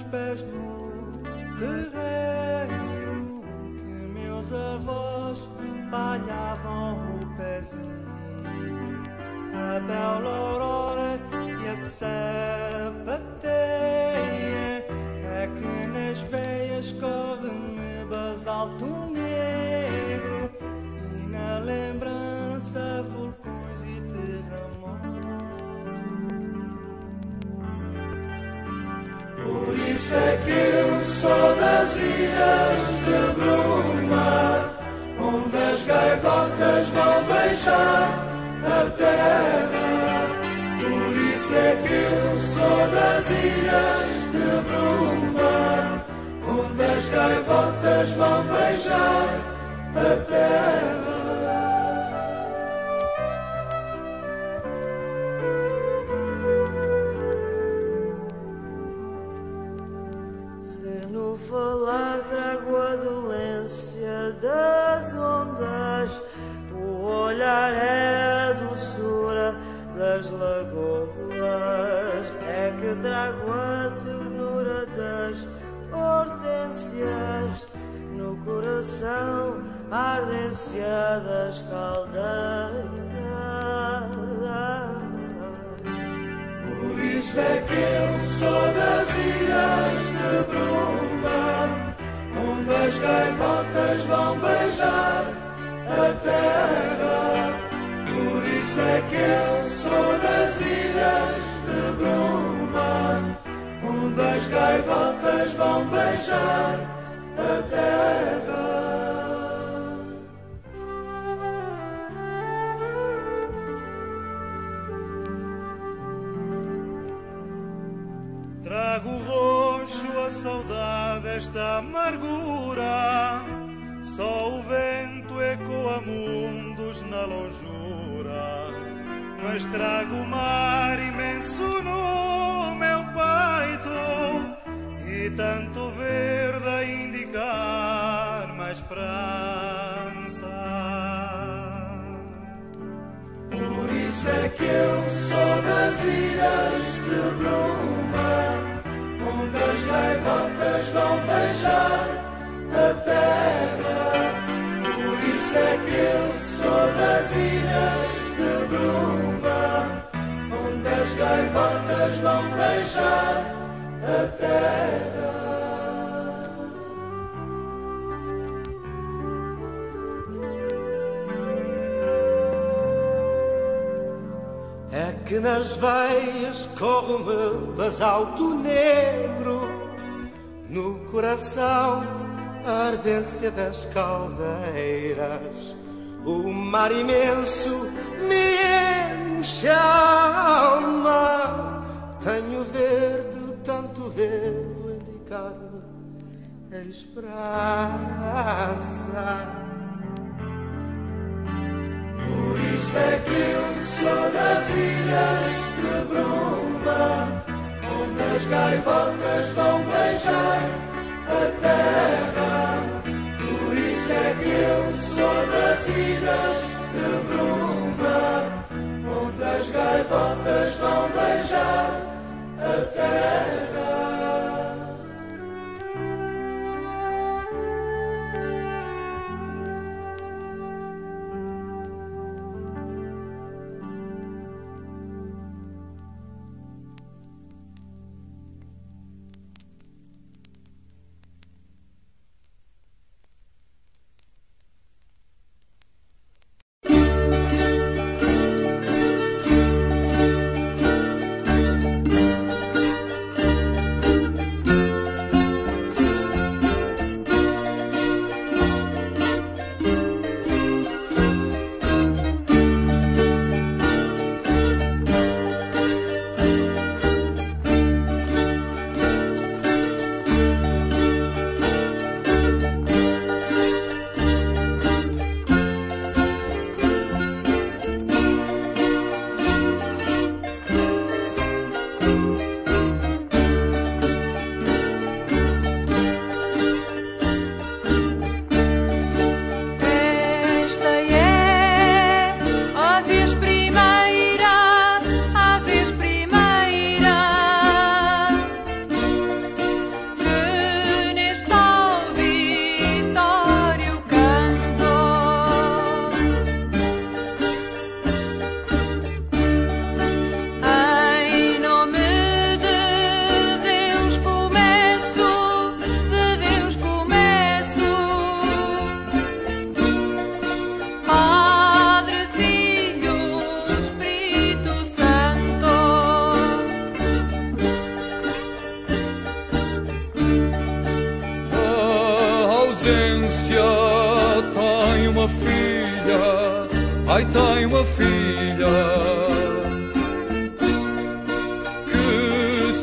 pés no terreiro que meus avós palhavam o pezinho. A bela aurora que a sapateia é que nas veias corre-me basalto negro e na lembrança vulcões e terremotos. Por isso é que eu sou das ilhas de Bruma, onde as gaivotas vão beijar a terra. Por isso é que eu sou das ilhas de Bruma, onde as gaivotas vão beijar a terra. Se no falar trago a dolência das ondas, o olhar é a doçura das lagoas, é que trago a ternura das hortênsias, no coração a ardência das caldeiras. Por isso é que eu sou das ilhas de Bruma, onde as gaivotas vão beijar a terra. Por isso é que eu sou das ilhas de Bruma, onde as gaivotas vão beijar a terra. Trago roxo a saudade, esta amargura. Só o vento ecoa mundos na longura, mas trago o mar imenso no meu peito e tanto verde a indicar mais esperança. Por isso é que eu sou das ilhas de Bruma, onde as gaivotas vão beijar a terra. Por isso é que eu sou das ilhas de Bruma, onde as gaivotas vão beijar a terra. É que nas veias corre-me basalto negro, no coração a ardência das caldeiras. O mar imenso me enche a alma, tenho verde, tanto verde a indicar-me a esperança. Por isso é que eu sou das ilhas de Bruma, onde as gaivotas vão beijar a terra. Por isso é que eu sou das ilhas de Bruma, onde as gaivotas vão beijar a terra.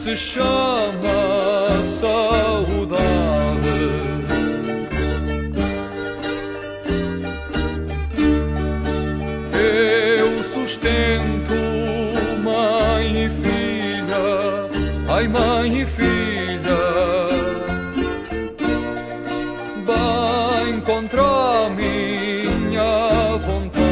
se chama saudade. Eu sustento mãe e filha, ai mãe e filha, bem contra a minha vontade.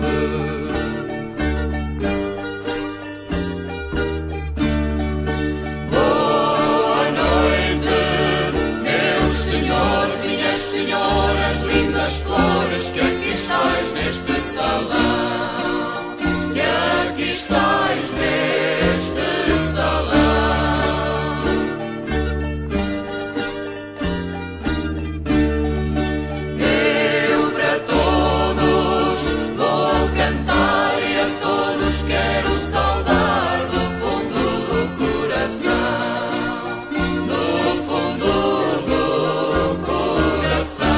Senhoras, lindas flores, que aqui estáis neste salão, que aqui estáis neste salão. Eu para todos vou cantar e a todos quero saudar do fundo do coração, do fundo do coração.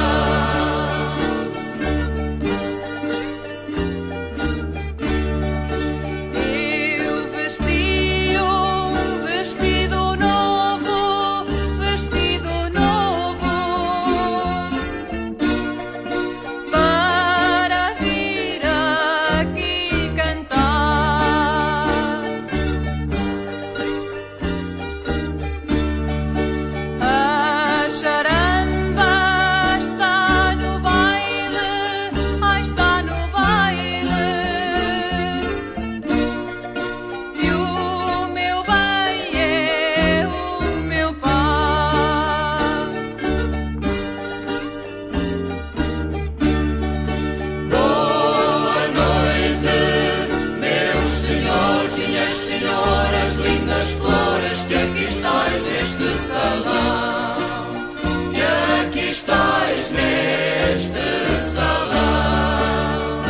Senhoras, lindas flores, que aqui estáis neste salão, que aqui estáis neste salão.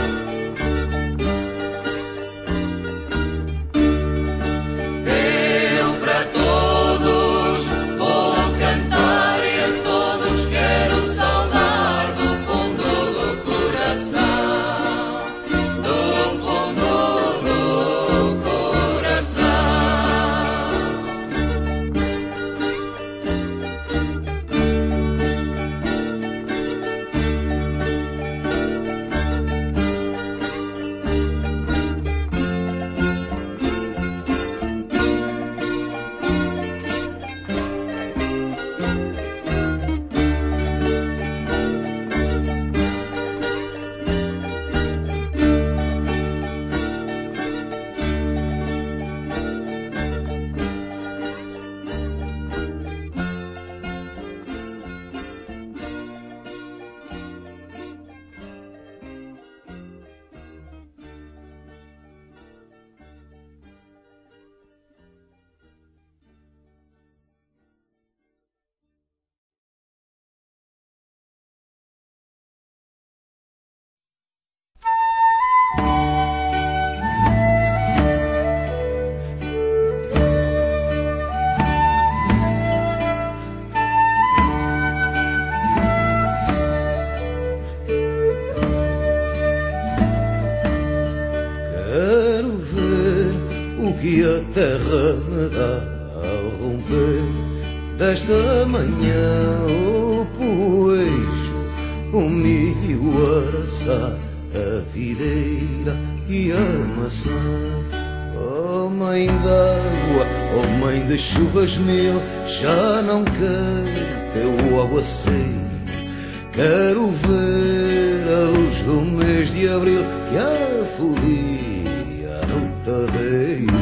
Eu para todos vou cantar e a todos quero saudar do fundo do coração, do fundo do coração. Quero ver o que a terra me dá ao romper desta manhã. O poeixo, o milho, o araçá, a videira e a maçã. Oh mãe d'água, oh mãe de chuvas mil, já não quero teu aguaceiro. Quero ver a luz do mês de abril que afolia no terreiro.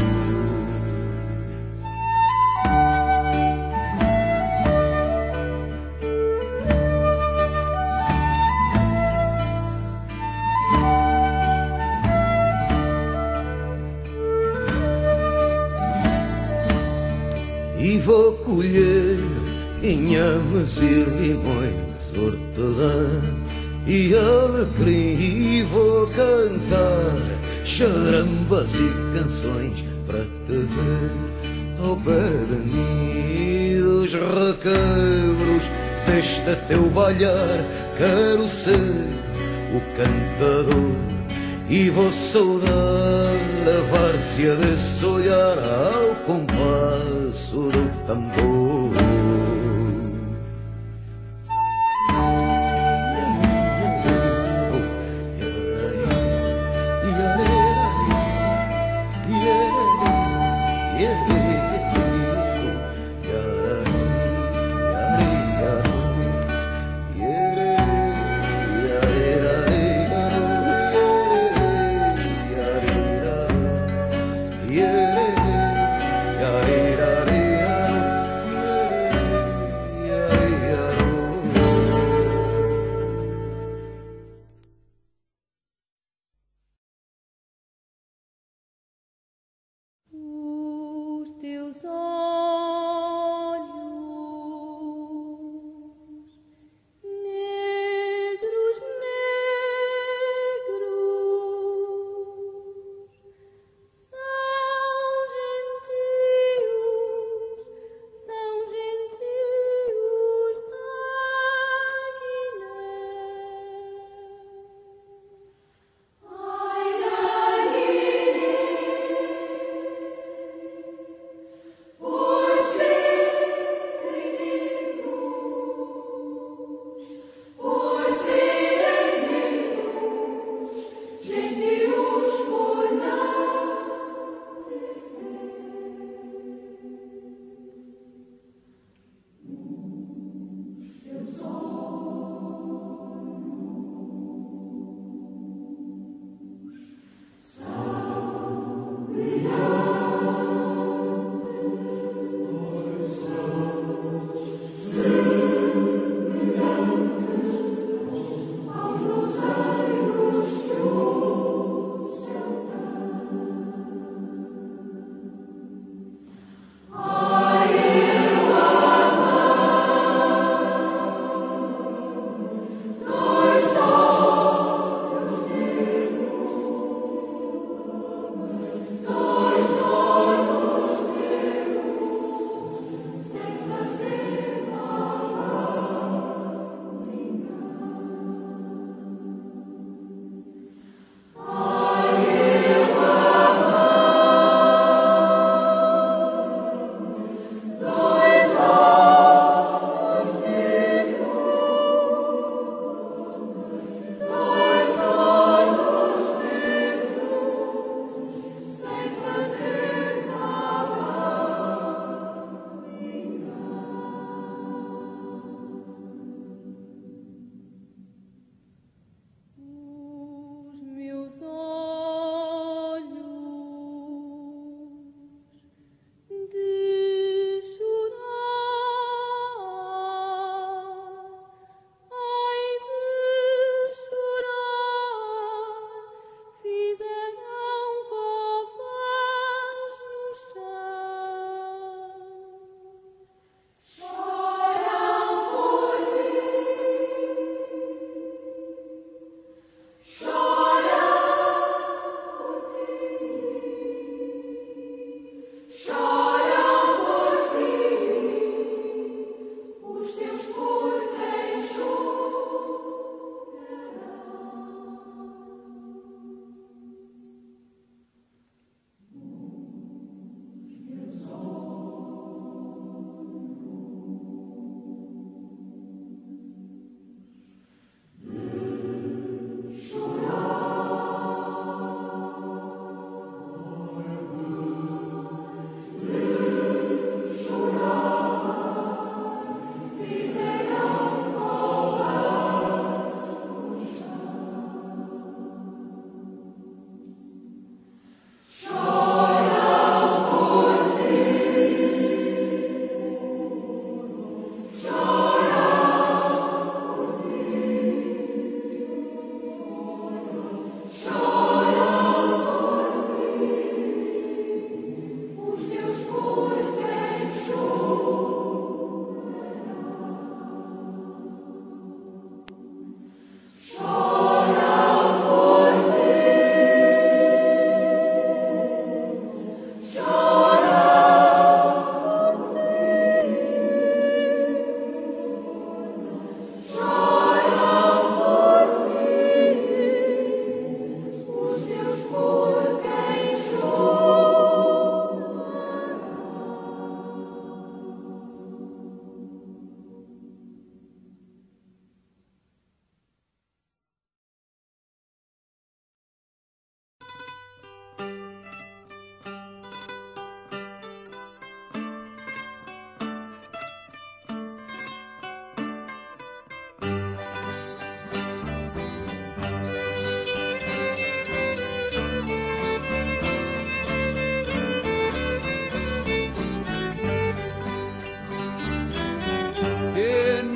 E vou colher inhames e limões, hortelã e alecrim, e vou cantar charambas e canções para te ver ao pé de mim. Dos requebros deste teu balhar quero ser o cantador e vou saudar a várzea desse olhar ao compasso do tambor.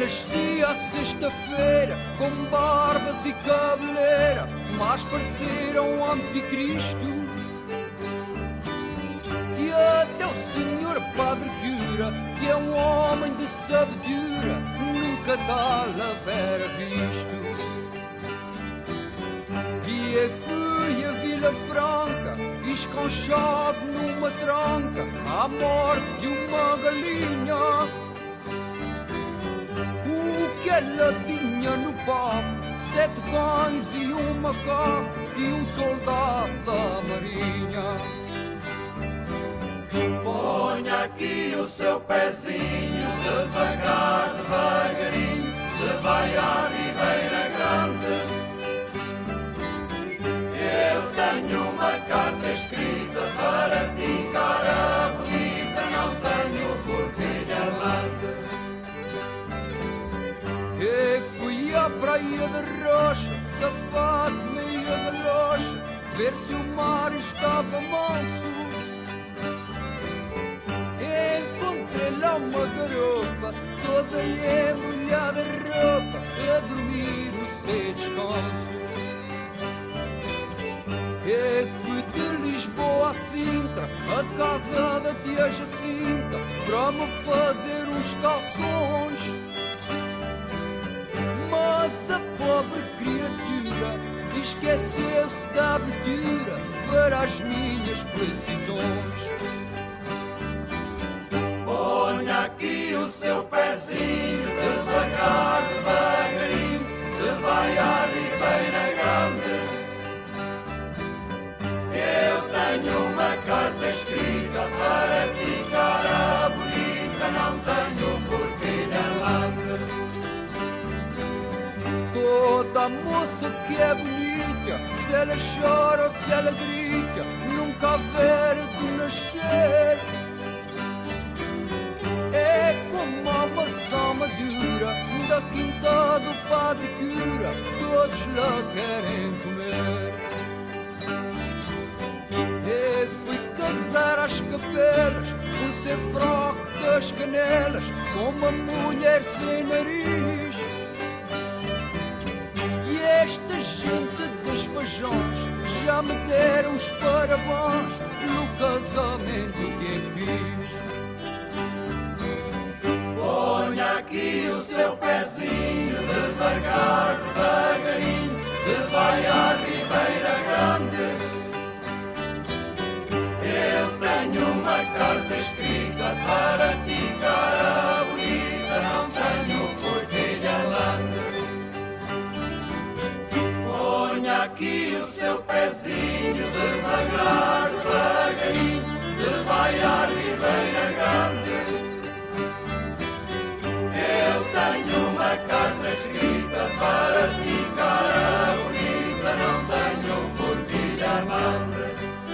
nasci à sexta-feira, com barbas e cabeleira, mas pareceram anticristo. Que até o senhor padre cura, que é um homem de sabedoria, nunca tal havera visto. E eu fui a Vila Franca, esconchado numa tranca, à morte de uma galinha. O que ela tinha no papo, 7 cães e um macaco e um soldado da marinha. Ponha aqui o seu pezinho, devagar, devagarinho, se vai à Ribeira Grande. Eu tenho uma carta escrita para ti, cara bonita, não tenho por que lhe mande. Eu fui à praia de Rocha, sapato, meia de loja, ver se o mar estava manso. Encontrei lá uma garopa, toda embrulhada de roupa, a dormir o seu descanso. Eu fui de Lisboa a Sintra, a casa da tia Jacinta, para me fazer uns calções. Mas a pobre criatura esqueceu-se da abertura para as minhas precisões. Ponha aqui o seu pezinho, devagar, devagarinho, se vai à Ribeira Grande. Eu tenho uma carta escrita para ti, cara bonita, não tenho por que lhe mande. Toda moça que é bonita, se ela chora ou se ela grita, nunca haverá de nascer. É como a maçã madura da quinta do Padre Cura, todos lá querem comer. Eu fui casar às capelas, por ser fraco das canelas, com uma mulher sem nariz. E esta gente dos feijões já me deram os parabéns no casamento que eu fiz. Ponha aqui o seu pezinho, devagar, devagarinho, se vai à Ribeira Grande. Eu tenho uma carta escrita para ti, cara bonita, não tenho por que lhe mande. Ponha aqui o seu pezinho, devagar, devagarinho, se vai à Ribeira Grande. Eu tenho uma carta escrita para ti, cara bonita, não tenho por que lhe mande.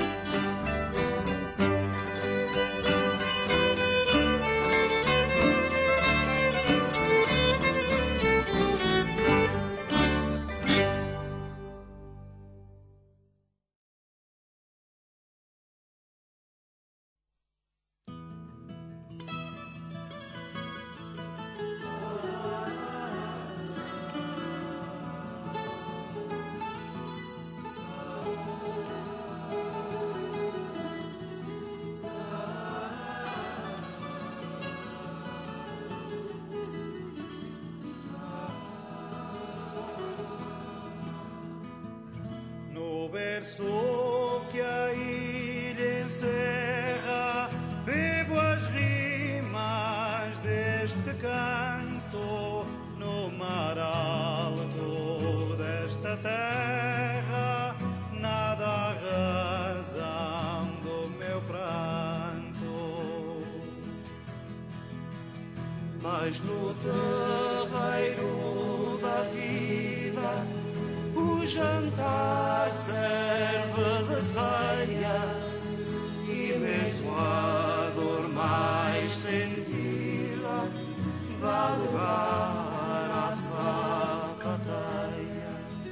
Verso que a ilha encerra, bebo as rimas deste canto, no mar alto desta terra, nada a razão do meu pranto. Mas no terreiro da vida, o jantar serve de ceia, e mesmo a dor mais sentida dá lugar à sapateia.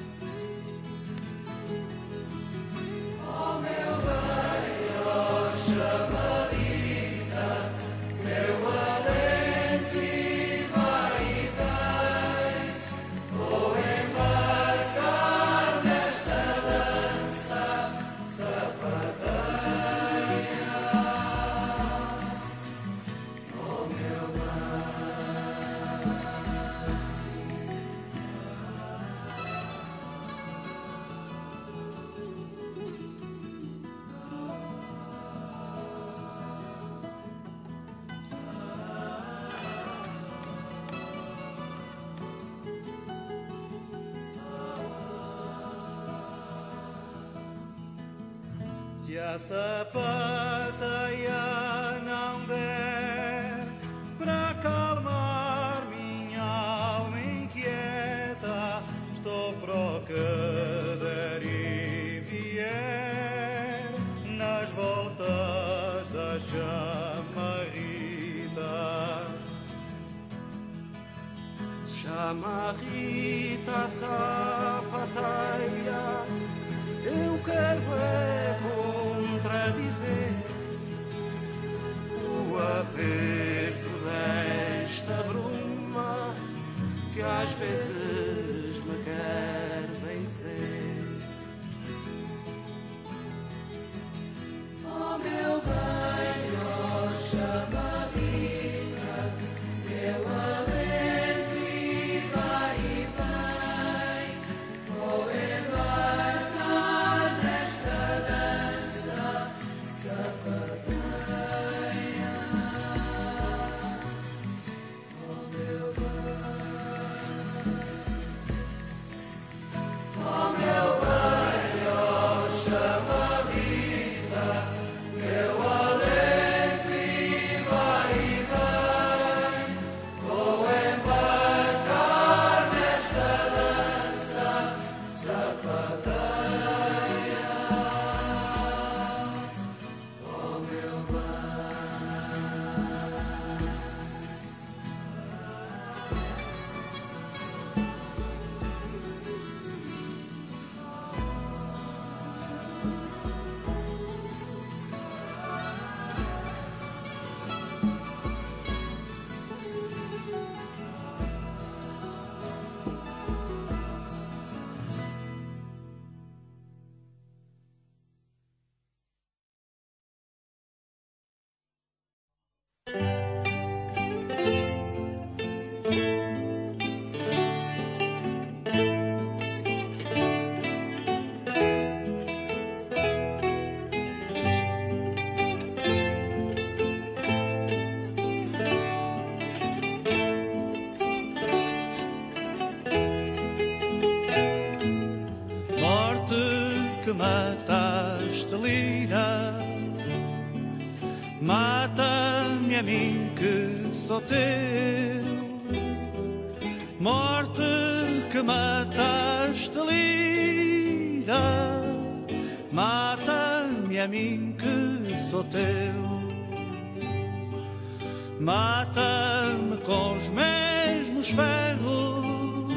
Oh, meu bem, oh, chamarita, meu alento e vai e vem. Se a sapateia não der para acalmar minha alma inquieta, estou pro que der e vier nas voltas da chamarrita. Chamarrita, sapateia, eu quero é contradizer o aperto desta bruma que às vezes me quer vencer. Oh meu bem, oh chamarrita, eu alento e vai e vem, vou embarcar nesta dança sapateia. Oh meu bem, oh meu bem, oh chamarrita, eu alento e vai e vem, vou embarcar nesta dança sapateia. Oh meu que mataste lira, mata-me a mim que sou teu. Morte que mataste lira, mata-me a mim que sou teu. Mata-me com os mesmos ferros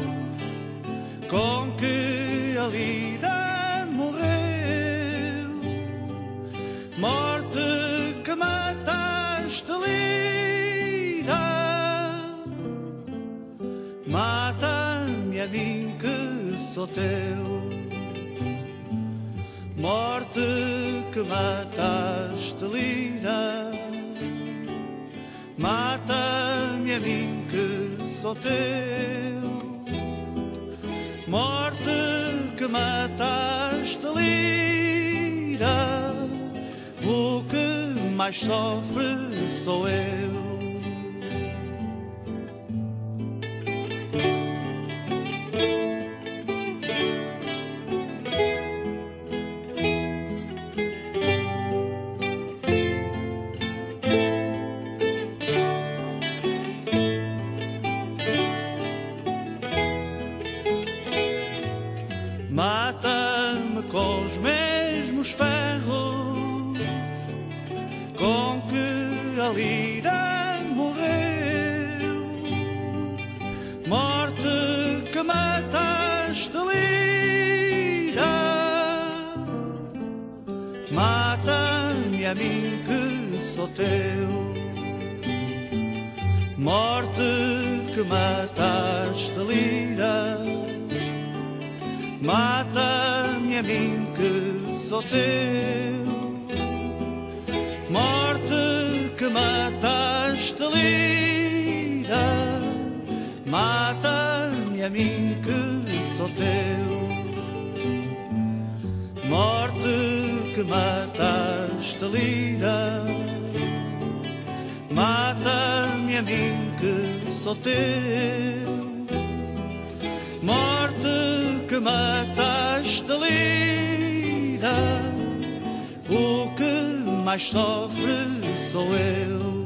com que a lira morreu. Morte que mataste lira, mata-me a mim que sou teu. Morte que mataste lira, mata-me a mim que sou teu. Morte que mataste lira, o que mais sofre sou eu. Mata-me com os mesmos ferros com que a lira morreu. Morte que mataste lira, mata-me a mim que sou teu. Morte que mataste lira, mata-me a mim que sou teu. Morte que mataste lira, mata-me a mim que sou teu. Morte que mataste lira, mata-me a mim que sou teu. Morte que mataste lira, O que mais sofre sou eu.